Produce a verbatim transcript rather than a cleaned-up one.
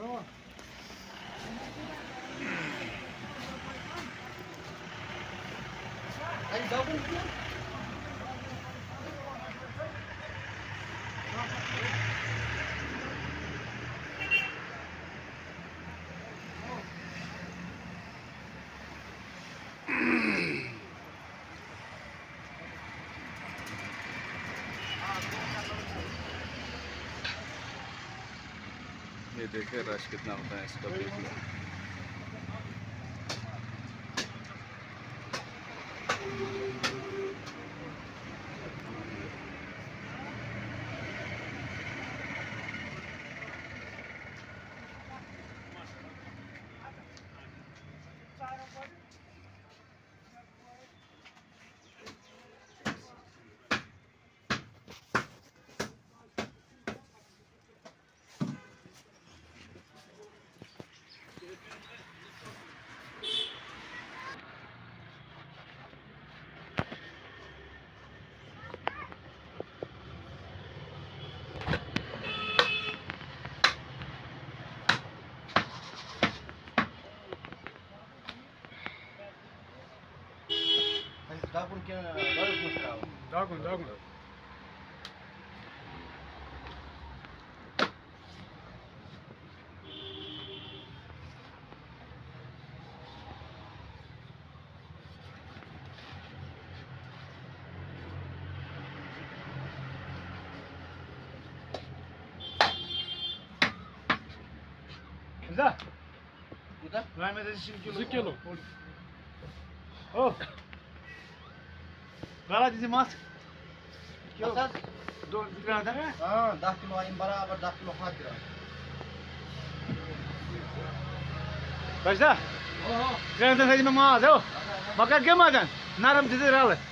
ये देखिए रश कितना होता है इसका बीफ में। Dagun क्या दाग कुछ रहा हो दागुन दागुन Udah? Udah? Nggak ada sih kilo. kilo. Oh. Berapa di sini mas? Asas? Dua kilo ada kan? Ah, dah kilo ini berabar dah kilo hadir. Baca? Oh. Kalian tadi memang ada. Maka gimana? Naram jadi ralat.